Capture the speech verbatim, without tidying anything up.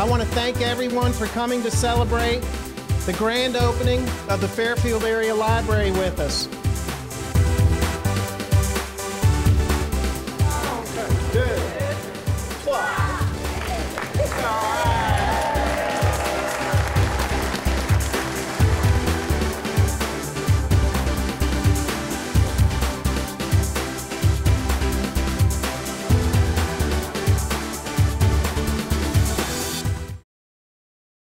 I want to thank everyone for coming to celebrate the grand opening of the Fairfield Area Library with us.